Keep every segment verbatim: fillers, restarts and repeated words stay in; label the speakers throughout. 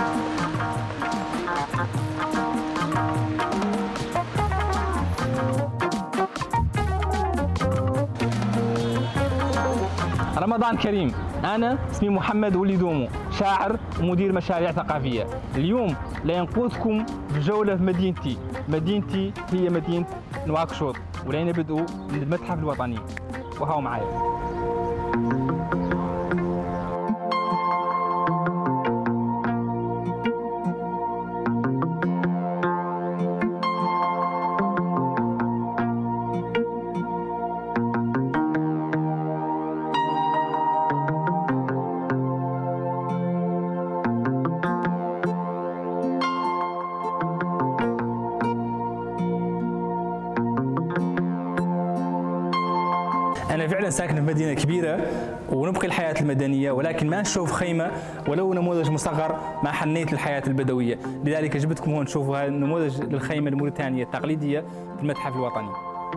Speaker 1: رمضان كريم. أنا اسمي محمد ولي دومو، شاعر ومدير مشاريع ثقافية. اليوم لا ينقذكم في جولة في مدينتي. مدينتي هي مدينة نواكشوط، ولينا بدء من المتحف الوطني، وهاو معايا. أنا فعلا ساكن في مدينة كبيرة ونبقي الحياة المدنية، ولكن ما نشوف خيمة ولو نموذج مصغر ما حنيت الحياة البدوية، لذلك جبتكم هون نشوفوا هذا النموذج للخيمة الموريتانية التقليدية في المتحف الوطني.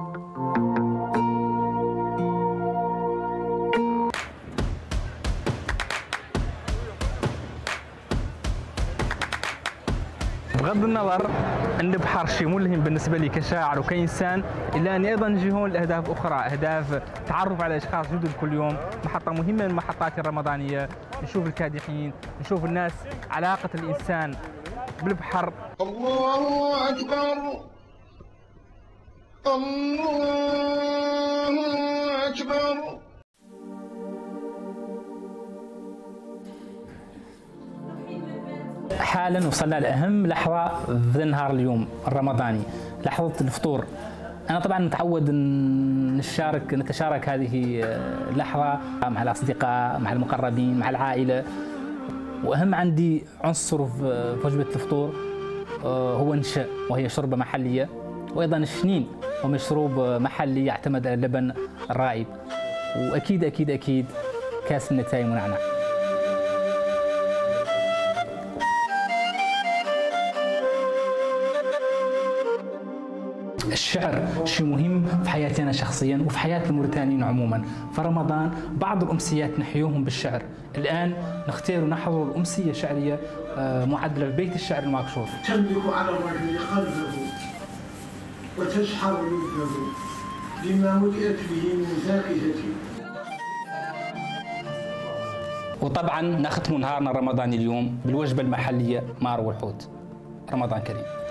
Speaker 1: بغض النظر ان البحر شيء ملهم بالنسبه لي كشاعر وكانسان، الا اني ايضا نجي هون لاهداف اخرى، اهداف تعرف على اشخاص جدد كل يوم، محطه مهمه من المحطات الرمضانيه، نشوف الكادحين، نشوف الناس، علاقه الانسان بالبحر.
Speaker 2: الله اكبر الله اكبر.
Speaker 1: حالا وصلنا لأهم لحظة في نهار اليوم الرمضاني، لحظة الفطور. أنا طبعا متعود أن نشارك نتشارك هذه اللحظة مع الأصدقاء، مع المقربين، مع العائلة. وأهم عندي عنصر في وجبة الفطور هو النشاء، وهي شوربة محلية، وأيضا الشنين هو مشروب محلي يعتمد على اللبن الرائب، وأكيد أكيد أكيد كاس النتاي ونعناع. الشعر شيء مهم في حياتي أنا شخصيا وفي حياة الموريتانيين عموما، فرمضان بعض الأمسيات نحيوهم بالشعر. الآن نختار ونحضر الأمسية الشعرية معدلة في بيت الشعر نواكشوط.
Speaker 2: تملك على الرجل قلبه وتشحر لبه لما ملئت به من فائدة.
Speaker 1: وطبعا نختم نهارنا الرمضاني اليوم بالوجبة المحلية مار والحوت. رمضان كريم.